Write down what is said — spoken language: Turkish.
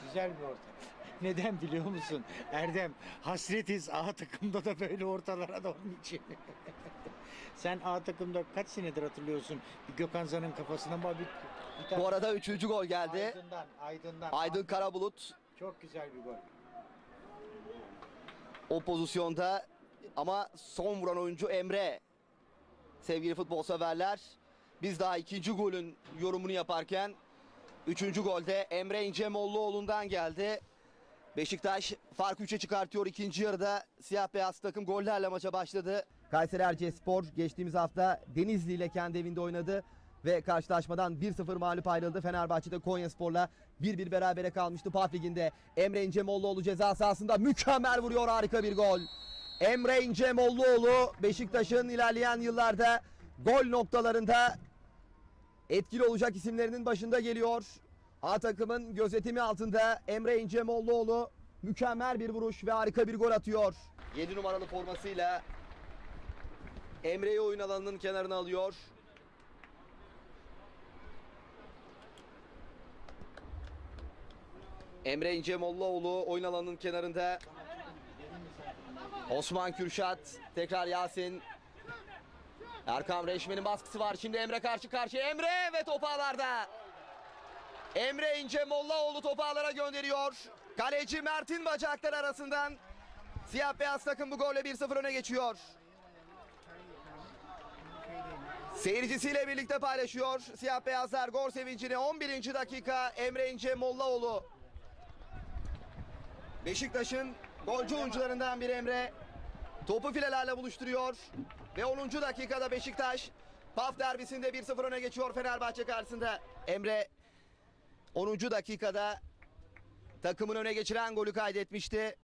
Güzel bir orta. Neden biliyor musun? Erdem, hasretiz A takımda da böyle ortalara da onun için. Sen A takımda kaç senedir hatırlıyorsun? Bir Gökhan Zan'ın kafasına bir tane Bu arada 3. gol geldi. Aydın'dan. Aydın Karabulut Çok güzel bir gol. o pozisyonda ama son vuran oyuncu Emre. Sevgili futbol severler, biz daha 2. golün yorumunu yaparken 3. golde Emre İncemoğluoğlu'ndan geldi. Beşiktaş farkı 3'e çıkartıyor. İkinci yarıda siyah beyaz takım gollerle maça başladı. Kayseri Erciyesspor geçtiğimiz hafta Denizli ile kendi evinde oynadı ve karşılaşmadan 1-0 mağlup ayrıldı. Fenerbahçe'de Konyaspor'la 1-1 berabere kalmıştı PAF Ligi'nde. Emre İncemoğluoğlu ceza sahasında mükemmel vuruyor, harika bir gol. Emre İncemoğluoğlu Beşiktaş'ın ilerleyen yıllarda gol noktalarında etkili olacak isimlerinin başında geliyor. A takımın gözetimi altında Emre İncemoğluoğlu mükemmel bir vuruş ve harika bir gol atıyor. 7 numaralı formasıyla Emre'yi oyun alanının kenarına alıyor. Emre İncemoğluoğlu oyun alanının kenarında. Osman Kürşat, tekrar Yasin. Erkan Reşmen'in baskısı var. Şimdi Emre karşı karşıya. Emre ve top ağlarda. Emre İncemoğluoğlu topu ağlara gönderiyor. Kaleci Mert'in bacakları arasından. Siyah beyaz takım bu golle 1-0 öne geçiyor. Seyircisiyle birlikte paylaşıyor. Siyah beyazlar gol sevincini. 11. dakika Emre İncemoğluoğlu. Beşiktaş'ın golcü oyuncularından bir Emre. Topu filelerle buluşturuyor. Ve 10. dakikada Beşiktaş PAF derbisinde 1-0 öne geçiyor Fenerbahçe karşısında. Emre 10. dakikada takımın öne geçiren golü kaydetmişti.